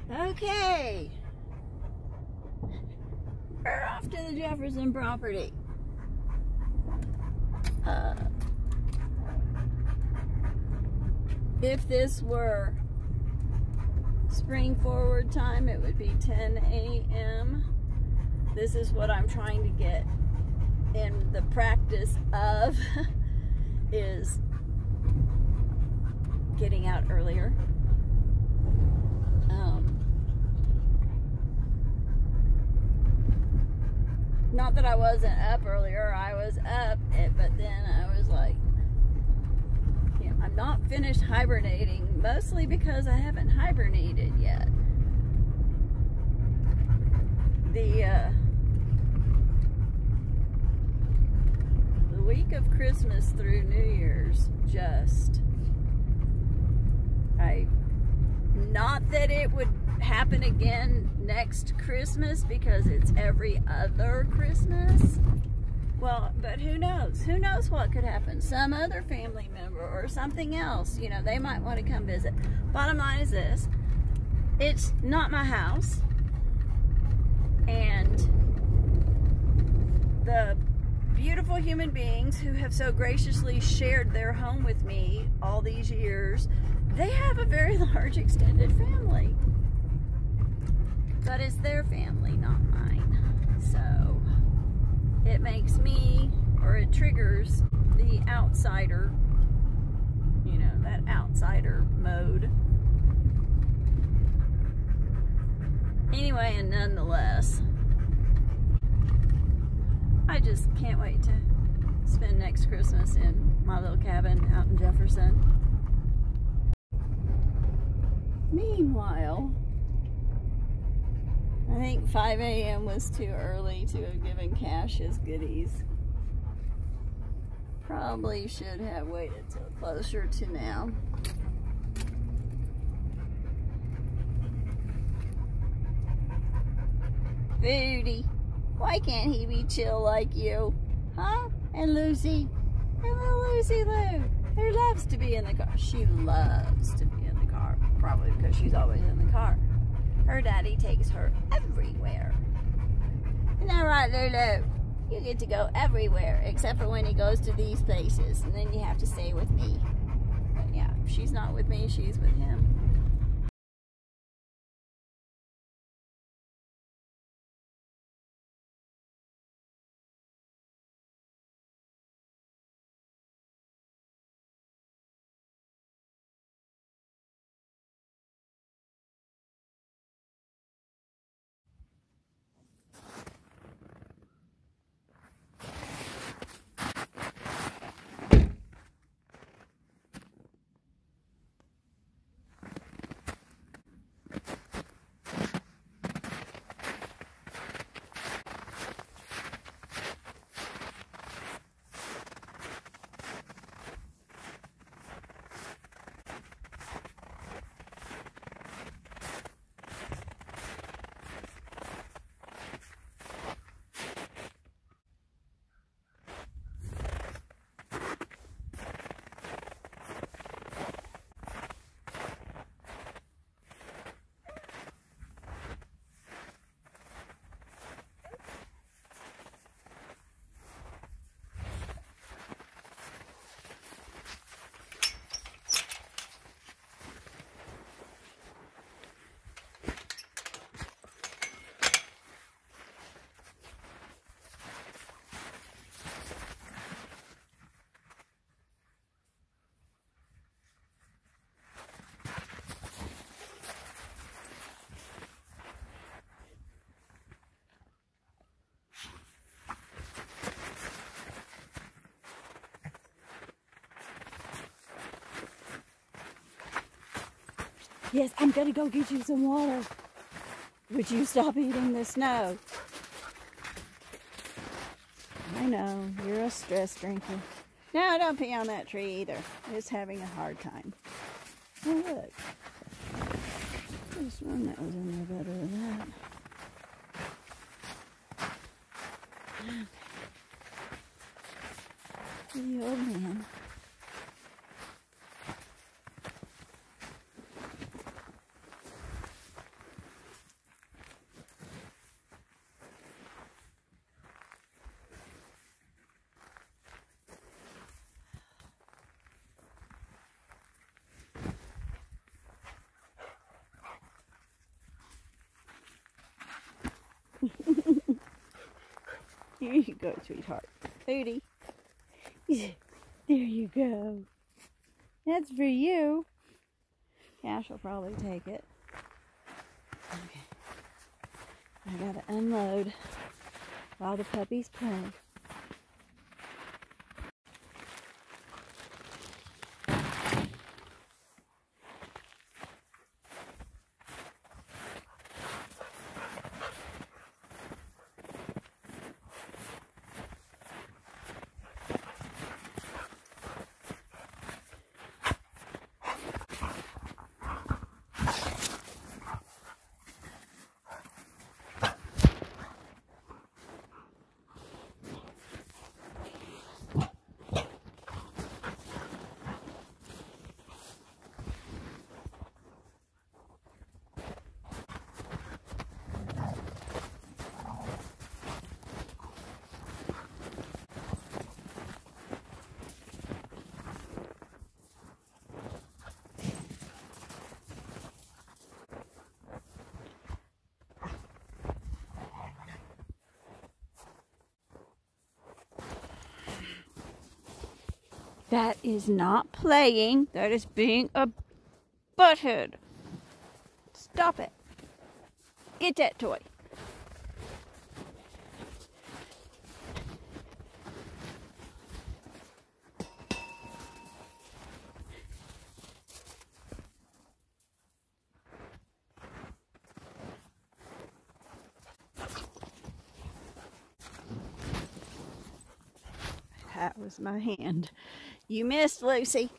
Okay, we're off to the Jefferson property. If this were spring forward time, it would be 10 a.m. This is what I'm trying to get in the practice of is getting out earlier. Not that I wasn't up earlier, I was up, but then I was like, yeah, I'm not finished hibernating, mostly because I haven't hibernated yet. The week of Christmas through New Year's, not that it would happen again next Christmas because it's every other Christmas. Well, but who knows? Who knows what could happen? Some other family member or something else, you know, they might want to come visit. Bottom line is this: it's not my house, and the beautiful human beings who have so graciously shared their home with me all these years, they have a very large extended family. But it's their family, not mine. So it makes me, or it triggers the outsider, you know, that outsider mode. Anyway, and nonetheless, I just can't wait to spend next Christmas in my little cabin out in Jefferson. Meanwhile, I think 5 a.m. was too early to have given Cash his goodies. Probably should have waited till closer to now. Foodie, why can't he be chill like you? Huh? And Lucy? And little Lucy Lou, who loves to be in the car. She loves to be in the car. Probably because she's always in the car. Her daddy takes her everywhere. Isn't that right, Lulu? You get to go everywhere, except for when he goes to these places, and then you have to stay with me. But yeah, if she's not with me, she's with him. Yes, I'm gonna go get you some water. Would you stop eating the snow? I know, you're a stress drinker. No, don't pee on that tree either. It's having a hard time. Oh, look. There's one that was in there better than that. The old man. Here you go, sweetheart. Hootie. There you go. That's for you. Cash will probably take it. Okay. I gotta unload while the puppies play. That is not playing. That is being a butthead. Stop it. Get that toy. That was my hand. You missed, Lucy.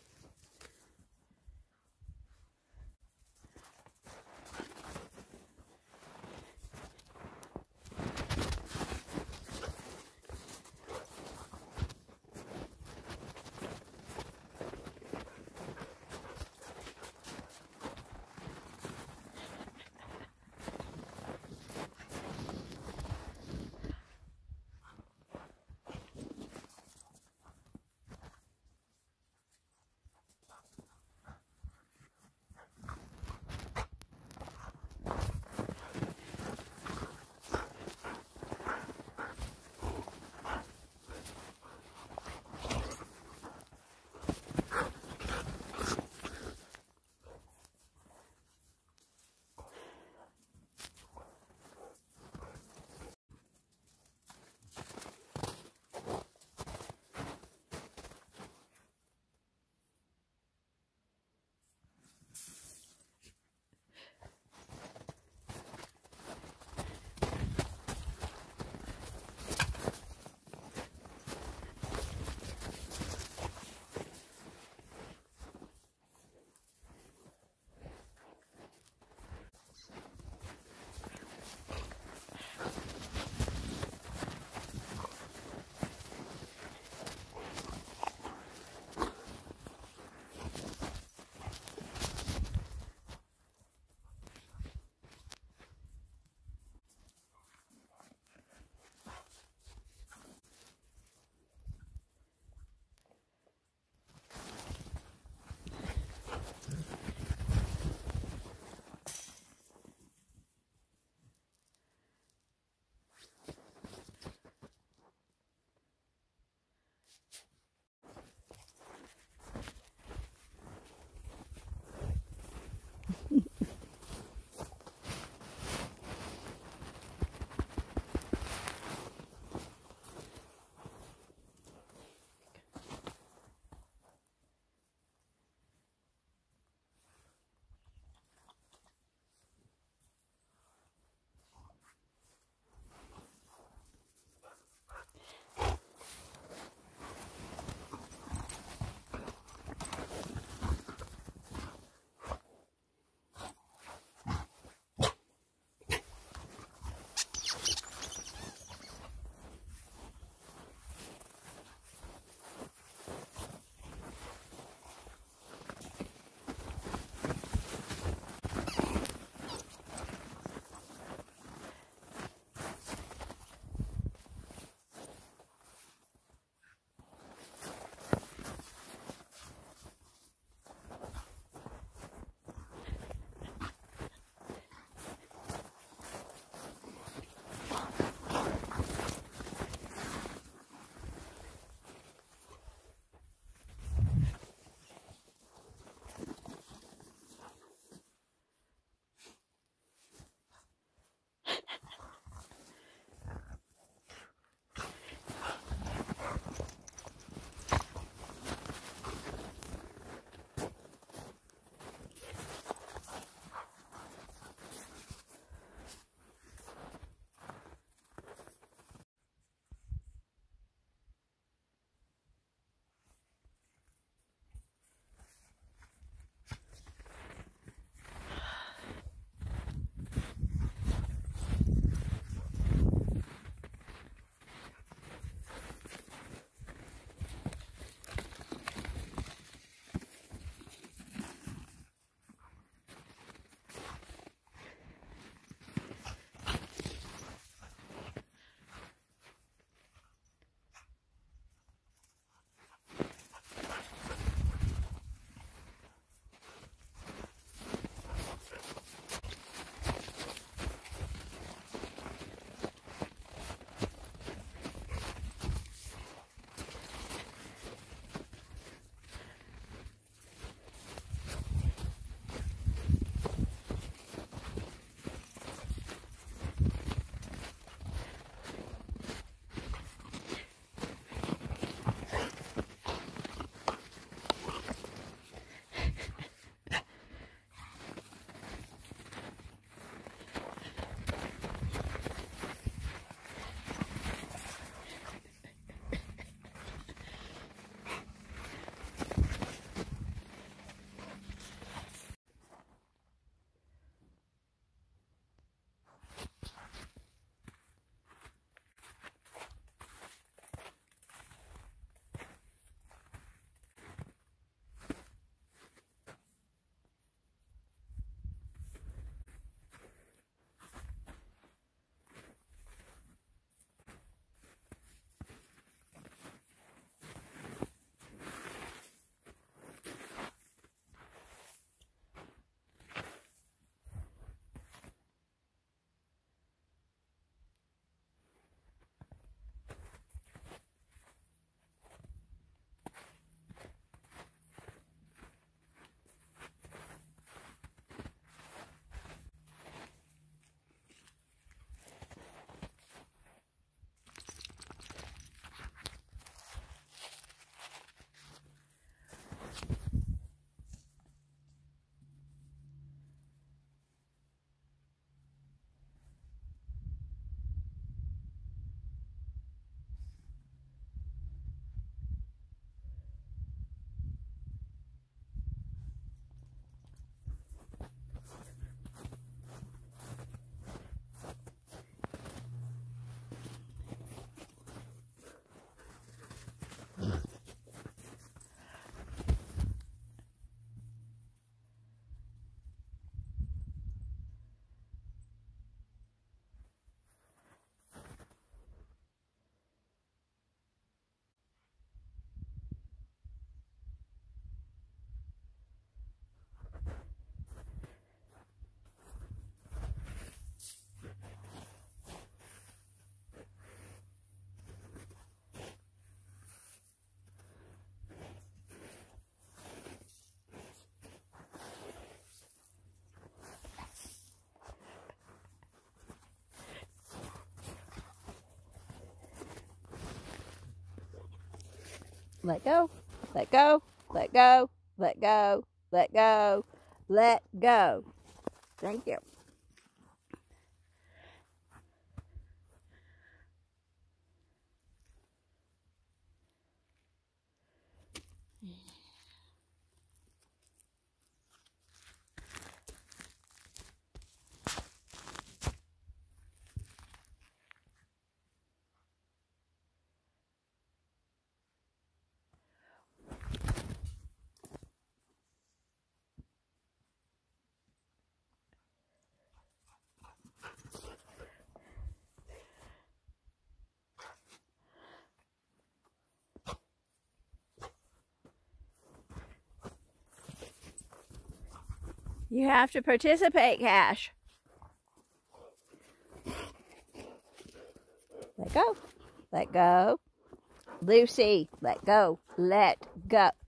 Let go. Let go. Let go. Let go. Let go. Let go. Thank you. You have to participate, Cash. Let go. Let go. Lucy, let go. Let go.